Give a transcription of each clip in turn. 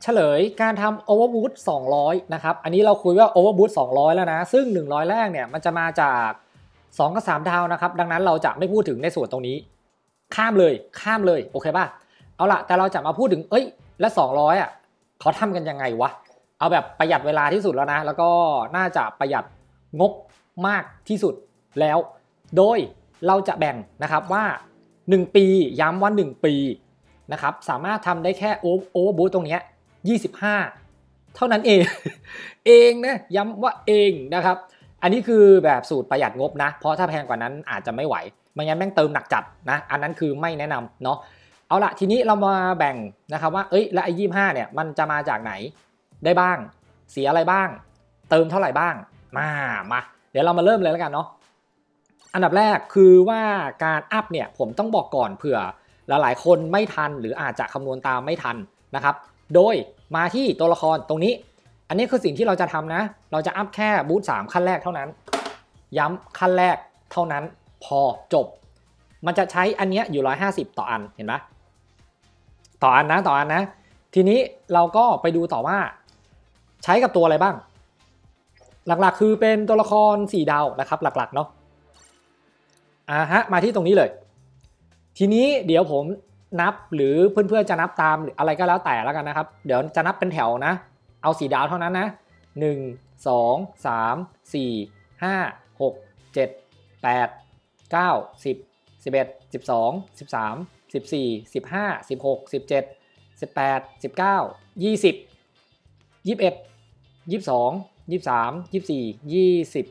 เฉลยการทำ overboot 200นะครับอันนี้เราคุยว่า overboot 200แล้วนะซึ่ง100แรกเนี่ยมันจะมาจาก2กับ3ดาวนะครับดังนั้นเราจะไม่พูดถึงในส่วนตรงนี้ข้ามเลยโอเคป่ะเอาละแต่เราจะมาพูดถึงและ200อ่ะเขาทำกันยังไงวะเอาแบบประหยัดเวลาที่สุดแล้วนะแล้วก็น่าจะประหยัดงบมากที่สุดแล้วโดยเราจะแบ่งนะครับว่า1ปีย้ำว่า1ปีนะครับสามารถทำได้แค่โอเวอร์บูทตรงนี้25เท่านั้นเอง เองนะย้ำว่าเองนะครับอันนี้คือแบบสูตรประหยัดงบนะเพราะถ้าแพงกว่านั้นอาจจะไม่ไหวไม่งั้นแม่งเติมหนักจัดนะอันนั้นคือไม่แนะนำเนาะเอาละทีนี้เรามาแบ่งนะครับว่าแล้วไอ้25เนี่ยมันจะมาจากไหนได้บ้างเสียอะไรบ้างเติมเท่าไหร่บ้างมาเดี๋ยวเรามาเริ่มเลยแล้วกันเนาะอันดับแรกคือว่าการอัพเนี่ยผมต้องบอกก่อนเผื่อหลายๆคนไม่ทันหรืออาจจะคำนวณตามไม่ทันนะครับโดยมาที่ตัวละครตรงนี้อันนี้คือสิ่งที่เราจะทำนะเราจะอัพแค่บูท3ขั้นแรกเท่านั้นย้ำขั้นแรกเท่านั้นพอจบมันจะใช้อันนี้อยู่150ต่ออันเห็นไหมต่ออันนะทีนี้เราก็ไปดูต่อว่าใช้กับตัวอะไรบ้างหลักๆคือเป็นตัวละคร4ดาวนะครับหลักๆเนาะมาที่ตรงนี้เลยทีนี้เดี๋ยวผมนับหรือเพื่อนๆจะนับตามอะไรก็แล้วแต่แล้วกันนะครับเดี๋ยวจะนับเป็นแถวนะเอา4ดาวเท่านั้นนะ1 2 3 4 5 6 7 8 9 10 11 12 13 14 15 16 17 18 19 20 21 22 23 24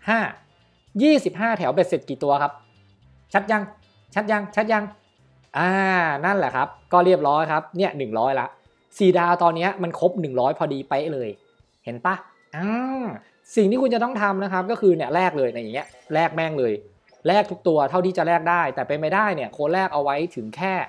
25 แถวเบ็ดเสร็จกี่ตัวครับชัดยังนั่นแหละครับก็เรียบร้อยครับเนี่ย100ละ4ดาวตอนนี้มันครบ100พอดีเป๊ะเลยเห็นปะสิ่งที่คุณจะต้องทำนะครับก็คือเนี่ยแลกเลยในอย่างเงี้ยแลกแม่งเลยแลกทุกตัวเท่าที่จะแลกได้แต่เป็นไม่ได้เนี่ยโค้ดแรกเอาไว้ถึงแค่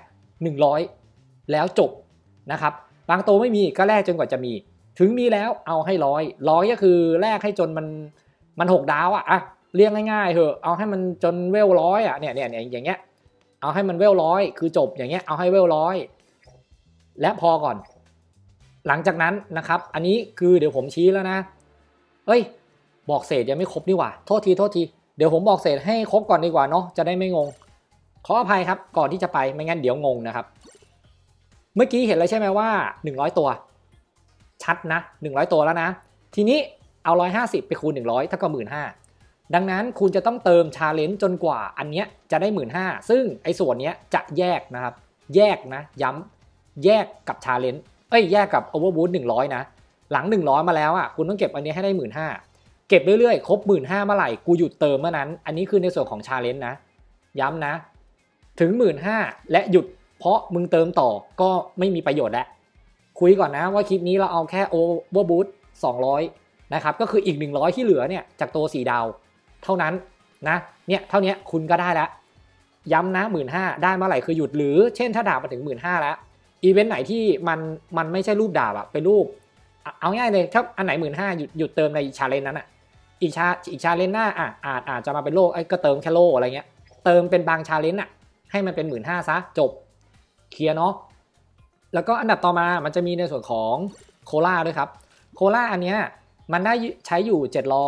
100แล้วจบนะครับบางตัวไม่มีก็แลกจนกว่าจะมีถึงมีแล้วเอาให้100ก็คือแลกให้จนมัน6ดาวอะเรียกง่ายๆเถอะเอาให้มันจนเวล100อ่ะเนี่ยอย่างเงี้ยเอาให้มันเวล100คือจบอย่างเงี้ยเอาให้เวล100และพอก่อนหลังจากนั้นนะครับอันนี้คือเดี๋ยวผมชี้แล้วนะบอกเศษยังไม่ครบนี่หว่าโทษทีเดี๋ยวผมบอกเศษให้ครบก่อนดีกว่าเนาะจะได้ไม่งงขออภัยครับก่อนที่จะไปไม่งั้นเดี๋ยวงงนะครับเมื่อกี้เห็นแล้วใช่ไหมว่า100ตัวชัดนะ100ตัวแล้วนะทีนี้เอา150ไปคูณ100เท่ากับ15,000ดังนั้นคุณจะต้องเติมชาเลนจ์จนกว่าอันเนี้ยจะได้15,000ซึ่งไอ้ส่วนเนี้ยจะแยกนะครับแยกนะย้ำแยกกับชาเลนจ์แยกกับโอเวอร์บูท100นะหลัง100มาแล้วคุณต้องเก็บอันนี้ให้ได้15,000เก็บเรื่อยๆครบ15,000เมื่อไหร่กูหยุดเติมเมื่อนั้นอันนี้คือในส่วนของชาเลนจ์นะย้ำนะถึง15,000และหยุดเพราะมึงเติมต่อก็ไม่มีประโยชน์แล้วคุยก่อนนะว่าคลิปนี้เราเอาแค่โอเวอร์บูท200นะครับก็คืออีก100ที่เหลือเนี่ยจากตัว4ดาวเท่านั้นนะเนี่ยเท่านี้คุณก็ได้แล้วย้ำนะ15,000ได้เมื่อไหร่คือหยุดหรือเช่นถ้าดาบมาถึง15,000แล้วอีเวนต์ไหนที่มันไม่ใช่รูปดาบเป็นรูปเอาง่ายเลยถ้าอันไหน15,000หยุดเติมในชาเลนจ์นั้นอีกชาเลนจ์หน้าอาจจะมาเป็นโล่ก็เติมแค่โล่อะไรเงี้ยเติมเป็นบางชาเลนจ์ให้มันเป็น15,000ซะจบเคลียร์เนาะแล้วก็อันดับต่อมามันจะมีในส่วนของโคล่าด้วยครับโคล่าอันเนี้ยมันได้ใช้อยู่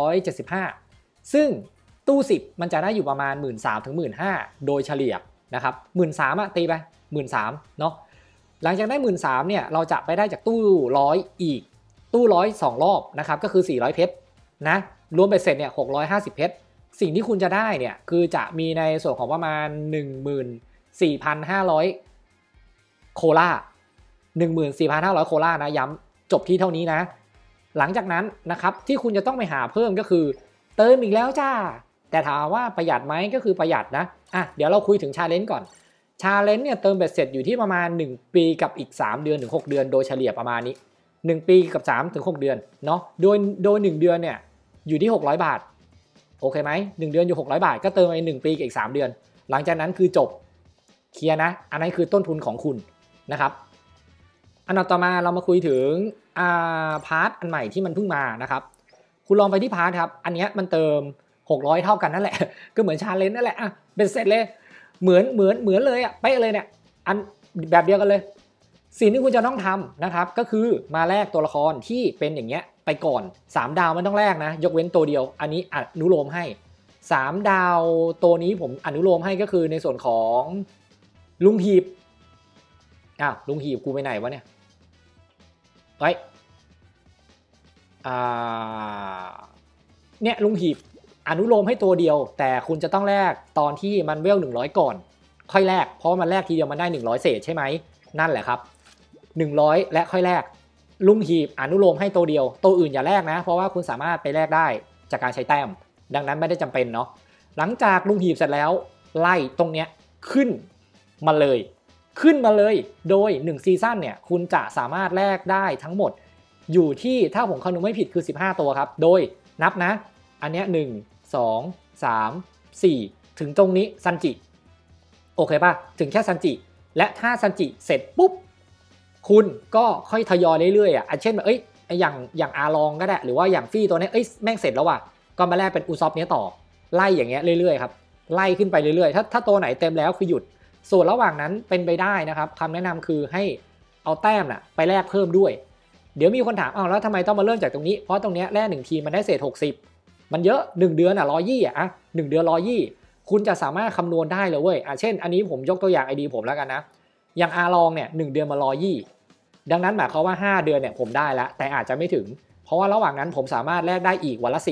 775ซึ่งตู้10มันจะได้อยู่ประมาณ 13,000 ถึง 15,000 โดยเฉลี่ยนะครับ13,000ตีไป 13,000 เนาะหลังจากได้ 13,000 เนี่ยเราจะไปได้จากตู้100อีกตู้100 2รอบนะครับก็คือ400เพชรนะรวมไปเสร็จเนี่ย650เพชรสิ่งที่คุณจะได้เนี่ยคือจะมีในส่วนของประมาณ 14,500 โคล่า 14,500 โคล่านะย้ำจบที่เท่านี้นะหลังจากนั้นนะครับที่คุณจะต้องไปหาเพิ่มก็คือเติมอีกแล้วจ้าแต่ถามว่าประหยัดไหมก็คือประหยัดนะเดี๋ยวเราคุยถึงชาเลนจ์ก่อนชาเลนจ์เนี่ยเติมเบ็ดเสร็จอยู่ที่ประมาณ1ปีกับอีก3เดือนถึง6เดือนโดยเฉลี่ยประมาณนี้1ปีกับ3ถึง6เดือนเนาะโดย1เดือนเนี่ยอยู่ที่600บาทโอเคไหม1เดือนอยู่600บาทก็เติมไป1ปีกับอีก3เดือนหลังจากนั้นคือจบเคลียร์นะอันนั้นคือต้นทุนของคุณนะครับอันดับต่อมาเรามาคุยถึงพาร์ทอันใหม่ที่มันเพิ่งมานะครับคุณลองไปที่พาร์ทครับอันนี้มันเติม600เท่ากันนั่นแหละก็เหมือนชาเลนจ์นั่นแหละเป็นเสร็จเลยเหมือนเลยเป๊ะเลยเนี่ยอันแบบเดียวกันเลยสิ่งที่คุณจะต้องทำนะครับก็คือมาแลกตัวละครที่เป็นอย่างเงี้ยไปก่อน3ดาวไม่ต้องแลกนะยกเว้นตัวเดียวอันนี้อนุโลมให้3ดาวตัวนี้ผมอนุโลมให้ก็คือในส่วนของลุงหีบลุงหีบกูไปไหนวะเนี่ยเนี่ยลุงหีบอนุโลมให้ตัวเดียวแต่คุณจะต้องแลกตอนที่มันเวล100ก่อนค่อยแลกเพราะมันแลกทีเดียวมันได้100เศษใช่ไหมนั่นแหละครับ100และค่อยแลกลุงหีบอนุโลมให้ตัวเดียวตัวอื่นอย่าแลกนะเพราะว่าคุณสามารถไปแลกได้จากการใช้แต้มดังนั้นไม่ได้จำเป็นเนาะหลังจากลุงหีบเสร็จแล้วไล่ตรงเนี้ยขึ้นมาเลยโดย1ซีซั่นเนี่ยคุณจะสามารถแลกได้ทั้งหมดอยู่ที่ถ้าผมคำนวณไม่ผิดคือ15ตัวครับโดยนับนะอันเนี้ย1 2 3 4ถึงตรงนี้ซันจิโอเคป่ะถึงแค่ซันจิและถ้าซันจิเสร็จปุ๊บคุณก็ค่อยทยอยเรื่อยๆเช่นแบบอย่างอาลองก็ได้หรือว่าอย่างฟี่ตัวนี้แม่งเสร็จแล้วว่ะก็มาแลกเป็นอุซอฟเนี้ยต่อไล่อย่างเงี้ยเรื่อยๆครับไล่ขึ้นไปเรื่อยๆถ้าตัวไหนเต็มแล้วคือหยุดส่วนระหว่างนั้นเป็นไปได้นะครับคำแนะนำคือให้เอาแต้มไปแลกเพิ่มด้วยเดี๋ยวมีคนถามแล้วทำไมต้องมาเริ่มจากตรงนี้เพราะตรงนี้แลก1ทีมันได้เศษ60มันเยอะ1เดือน1201เดือน120คุณจะสามารถคำนวณได้เลยเว้ยเช่นอันนี้ผมยกตัวอย่าง ID ผมแล้วกันนะอย่างอาลองเนี่ย1เดือนมา120ดังนั้นหมายความว่า5เดือนเนี่ยผมได้แล้วแต่อาจจะไม่ถึงเพราะว่าระหว่างนั้นผมสามารถแลกได้อีกวันละ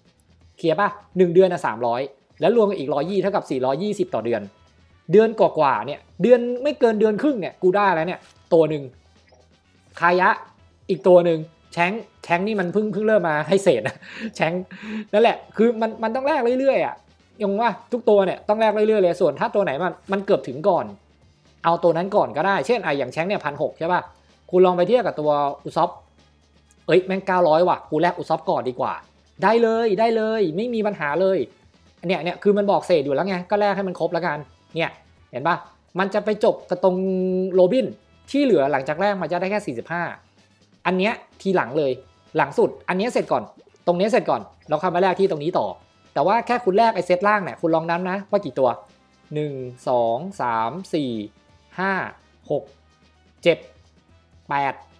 10เคลียร์ป่ะ1เดือน300แล้วรวมกันอีก120เท่ากับ420ต่อเดือนกว่าเนี่ยเดือนไม่เกินเดือนครึ่งเนี่ยกูได้แล้วเนี่ยตัวหนึ่งคายะอีกตัวหนึ่งแชงนี่มันเพิ่งเริ่มมาให้เศษนะแชงนั่นแหละคือมันต้องแลกเรื่อยๆยังว่าทุกตัวเนี่ยต้องแลกเรื่อยๆเลยส่วนถ้าตัวไหนมันเกือบถึงก่อนเอาตัวนั้นก่อนก็ได้เช่นอย่างแชงเนี่ย1,600ใช่ป่ะคุณลองไปเทียบกับตัวอุซอฟแม่ง900ว่ะกูแลกอุซอฟก่อนดีกว่าได้เลยไม่มีปัญหาเลยเนี่ยคือมันบอกเศษอยู่แล้วไงก็แลกให้มันครบแล้วกันเนี่ยเห็นป่ะมันจะไปจบกับตรงโรบินที่เหลือหลังจากแรกมันจะได้แค่45อันเนี้ยทีหลังเลยหลังสุดอันนี้เสร็จก่อนตรงนี้เสร็จก่อนเราเข้ามาแลกที่ตรงนี้ต่อแต่ว่าแค่คุณแลกไอเซตล่างเนี่ยคุณลองนับนะว่ากี่ตัว1 2 3 4 5 6 7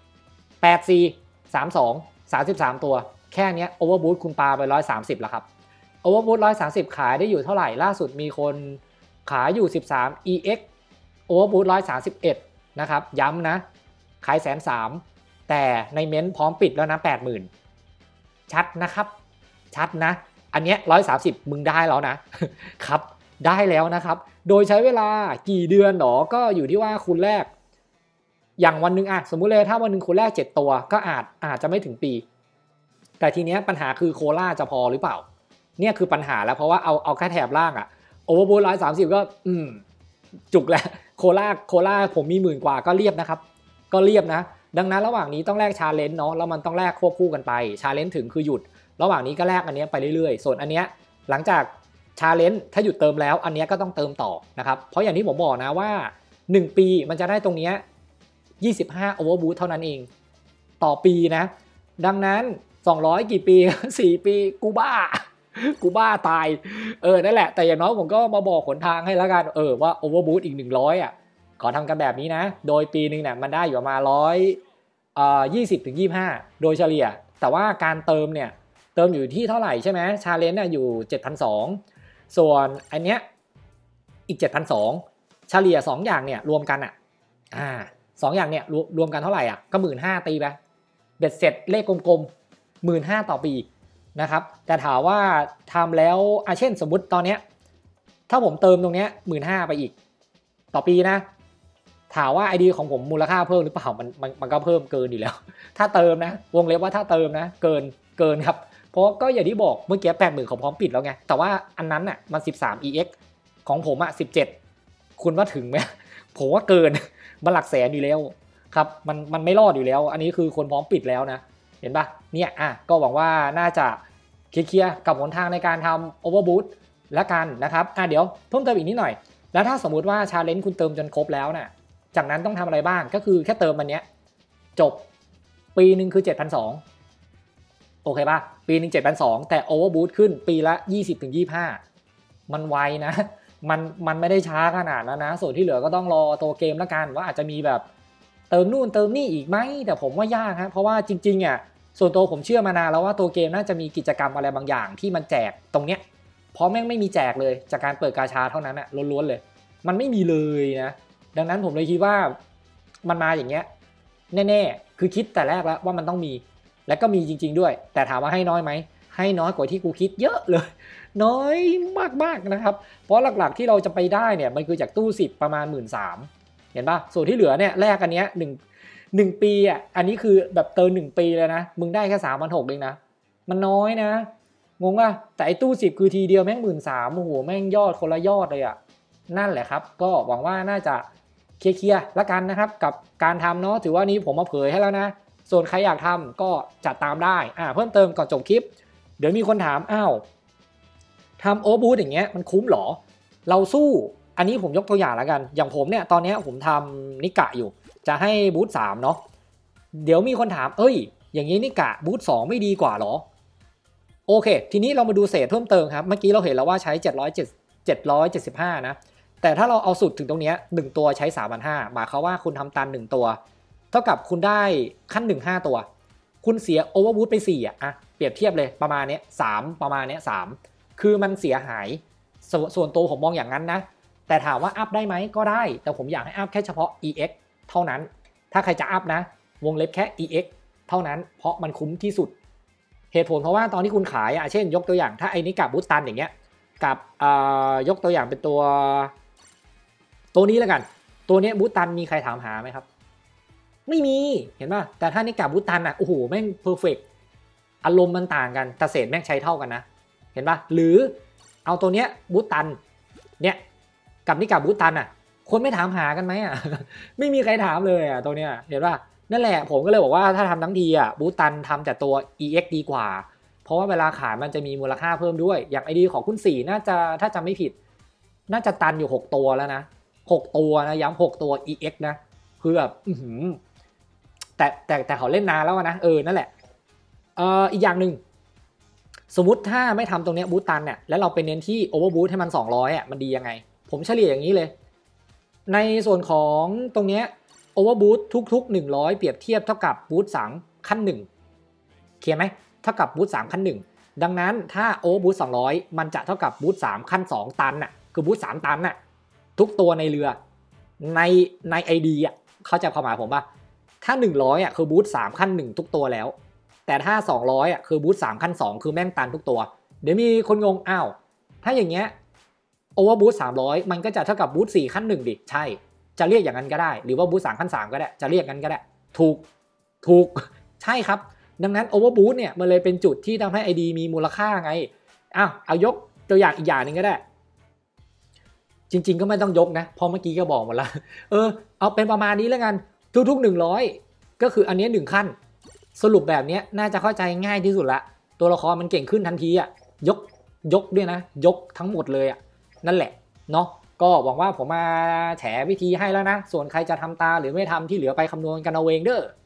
8 4 3 2 33ตัวแค่นี้โอเวอร์บูทคุณปาไป130แล้วครับโอเวอร์บูท130ขายได้อยู่เท่าไหร่ล่าสุดมีคนขายอยู่13 EX Overboot 131นะครับย้ำนะขาย130,000แต่ในเม้นพร้อมปิดแล้วนะ 80,000 ชัดนะครับชัดนะอันเนี้ย130มึงได้แล้วนะครับได้แล้วนะครับโดยใช้เวลากี่เดือนหรอก็อยู่ที่ว่าคุณแลกอย่างวันนึงสมมุติเลยถ้าวันนึงคุณแลก7ตัวก็อาจจะไม่ถึงปีแต่ทีเนี้ยปัญหาคือโคล่าจะพอหรือเปล่าเนี่ยคือปัญหาแล้วเพราะว่าเอาแค่แถบล่างโอเวอร์บูท130ก็จุกแล้วโคล่าผมมี10,000 กว่าก็เรียบนะครับก็เรียบนะดังนั้นระหว่างนี้ต้องแลกชาเลนจ์เนาะแล้วมันต้องแลกควบคู่กันไปชาเลนจ์ถึงคือหยุดระหว่างนี้ก็แลกอันนี้ไปเรื่อยๆส่วนอันเนี้ยหลังจากชาเลนจ์ถ้าหยุดเติมแล้วอันนี้ก็ต้องเติมต่อนะครับเพราะอย่างที่ผมบอกนะว่า1ปีมันจะได้ตรงนี้25โอเวอร์บูทเท่านั้นเองต่อปีนะดังนั้น200กี่ปี4ปีกูบ้าตายนั่นแหละแต่อย่างน้อยผมก็มาบอกหนทางให้แล้วกันว่าโอเวอร์บูทอีก100ขอทำกันแบบนี้นะโดยปีนึงเนี่ยมันได้อยู่ประมาณ120 ถึง 25โดยเฉลี่ยแต่ว่าการเติมเนี่ยเติมอยู่ที่เท่าไหร่ใช่ไหมชาเลนจ์อยู่ 7,200 ส่วนอันเนี้ยอีก 7,200 เฉลี่ย2อย่างเนี่ยรวมกัน2อย่างเนี่ยรวมกันเท่าไหร่ก็ 15,000 ตีไปเบ็ดเสร็จเลขกลมๆ 15,000 ต่อปีนะครับแต่ถามว่าทำแล้วเช่นสมมุติตอนเนี้ยถ้าผมเติมตรงเนี้ย 15,000 ไปอีกต่อปีนะถามว่า ID ของผมมูลค่าเพิ่มหรือเปล่ามันก็เพิ่มเกินอยู่แล้วถ้าเติมนะวงเล็บว่าถ้าเติมนะเกินครับเพราะก็อย่างที่บอกเมื่อกี้ 80,000 ของพร้อมปิดแล้วไงแต่ว่าอันนั้นมัน13 EX ของผม17คุณว่าถึงไหมผมว่าเกินมันหลักแสนอยู่แล้วครับมันไม่รอดอยู่แล้วอันนี้คือคนพร้อมปิดแล้วนะเห็นปะเนี่ยก็หวังว่าน่าจะเคลียร์กับหนทางในการทำ Overboot และกันนะครับเดี๋ยวเพิ่มเติมอีกนิดหน่อยแล้วถ้าสมมุติว่า Challenge คุณเติมจนครบแล้วจากนั้นต้องทำอะไรบ้างก็คือแค่เติมมันเนี้ยจบปีนึงคือ 7,200 โอเคป่ะปีนึง 7,200 แต่ Overboot ขึ้นปีละ 20-25 มันไวนะมันไม่ได้ช้าขนาดนั้นนะส่วนที่เหลือก็ต้องรอตัวเกมแล้วกันว่าอาจจะมีแบบเติมนู่นเติมนี่อีกไหมแต่ผมว่ายากฮะเพราะว่าจริงๆอ่ะส่วนตัวผมเชื่อมานานแล้วว่าตัวเกมน่าจะมีกิจกรรมอะไรบางอย่างที่มันแจกตรงเนี้ยเพราะแม่งไม่มีแจกเลยจากการเปิดกาชาเท่านั้นอะล้วนๆเลยมันไม่มีเลยนะดังนั้นผมเลยคิดว่ามันมาอย่างเงี้ยแน่ๆคือคิดแต่แรกแล้วว่ามันต้องมีและก็มีจริงๆด้วยแต่ถามว่าให้น้อยไหมให้น้อยกว่าที่กูคิดเยอะเลยน้อยมากๆนะครับเพราะหลักๆที่เราจะไปได้เนี่ยมันคือจากตู้10ประมาณ 13,000 เห็นป่ะส่วนที่เหลือเนี่ยแลกอันเนี้ย1 ปีอ่ะอันนี้คือแบบเติม1 ปีเลยนะมึงได้แค่3,600เองนะมันน้อยนะงงอ่ะแต่ไอ้ตู้10คือทีเดียวแม่ง13,000โอ้โหแม่งยอดคนละยอดเลยอ่ะนั่นแหละครับก็หวังว่าน่าจะเคลียร์ละกันนะครับกับการทำเนาะถือว่านี้ผมมาเผยให้แล้วนะส่วนใครอยากทำก็จัดตามได้เพิ่มเติมก่อนจบคลิปเดี๋ยวมีคนถามทำโอบูธอย่างเงี้ยมันคุ้มหรอเราสู้อันนี้ผมยกตัวอย่างแล้วกันอย่างผมเนี่ยตอนนี้ผมทำนิกะอยู่จะให้บูธ3เนาะเดี๋ยวมีคนถามอย่างนี้นิกะบูธ2ไม่ดีกว่าหรอโอเคทีนี้เรามาดูเศษเพิ่มเติมครับเมื่อกี้เราเห็นแล้วว่าใช้775นะแต่ถ้าเราเอาสุดถึงตรงนี้1ตัวใช้ 3,500 หมายความว่าคุณทำตัน1ตัวเท่ากับคุณได้ขั้น1 5ตัวคุณเสียโอเวอร์บูทไป4เปรียบเทียบเลยประมาณนี้3ประมาณนี้3คือมันเสียหายส่วนตัวผมมองอย่างนั้นนะแต่ถามว่าอัพได้ไหมก็ได้แต่ผมอยากให้อัพแค่เฉพาะ EX เท่านั้นถ้าใครจะอัพนะวงเล็บแค่ EX เท่านั้นเพราะมันคุ้มที่สุดเหตุผลเพราะว่าตอนที่คุณขายเช่นยกตัวอย่างถ้าไอ้นี้กับบูสตันอย่างเงี้ยกับยกตัวอย่างเป็นตัวนี้แล้วกันตัวนี้บูสตันมีใครถามหาไหมครับไม่มีเห็นป่ะแต่ถ้านี่กับบูสตันโอ้โหแม่งเพอร์เฟกต์อารมณ์มันต่างกันแต่เศษแม่งใช้เท่ากันนะเห็นป่ะหรือเอาตัวเนี้ยบูสตันเนี่ยกับนี่กับบูสตันคนไม่ถามหากันไหมไม่มีใครถามเลยตัวเนี้ยเห็นป่ะนั่นแหละผมก็เลยบอกว่าถ้าทำทั้งทีบูสตันทำแต่ตัว EX ดีกว่าเพราะว่าเวลาขายมันจะมีมูลค่าเพิ่มด้วยอย่าง ID ของคุณ4น่าจะถ้าจำไม่ผิดน่าจะตันอยู่6ตัวแล้วนะ6ตัวนะย้ำ6ตัว EX นะคือแบบแต่เขาเล่นนานแล้วนะนั่นแหละอีกอย่างหนึ่งสมมติถ้าไม่ทำตรงนี้บูสตันเนี่ยแล้วเราไปเน้นที่โอเวอร์บูสให้มัน200มันดียังไงผมเฉลี่ยอย่างนี้เลยในส่วนของตรงนี้โอเวอร์บูสทุกๆ100เปรียบเทียบเท่ากับบูส3ขั้น1เคลียร์ไหมเท่ากับบูส3ขั้น1ดังนั้นถ้าโอเวอร์บูส200มันจะเท่ากับบูส3ขั้น2ตันคือบูส3ตันทุกตัวในเรือใน ID เข้าใจความหมายผมป่ะถ้า100คือบูส3ขั้น1ทุกตัวแล้วแต่ถ้า200คือบูส3ขั้น2คือแม่งตันทุกตัวเดี๋ยวมีคนงงถ้าอย่างเงี้ยโอเวอร์บูส300มันก็จะเท่ากับบูส4ขั้น1ดิใช่จะเรียกอย่างนั้นก็ได้หรือว่าบูส3ขั้น3ก็ได้จะเรียกงั้นก็ได้ถูกใช่ครับดังนั้นโอเวอร์บูสเนี่ยมันเลยเป็นจุดที่ทำให้ ID มีมูลค่าไงเอายกตัวอย่างอีกอย่างนึงก็ได้จริงๆก็ไม่ต้องยกนะเพราะเมื่อกี้ก็บอกหมดแล้วเอาเป็นประมาณนี้แล้วกันทุก100ก็คืออันนี้1ขั้นสรุปแบบนี้น่าจะเข้าใจง่ายที่สุดละตัวละครมันเก่งขึ้นทันทียกด้วยนะยกทั้งหมดเลยนั่นแหละเนาะก็หวังว่าผมมาแฉวิธีให้แล้วนะส่วนใครจะทำตาหรือไม่ทำที่เหลือไปคำนวณกันเอาเองเด้อ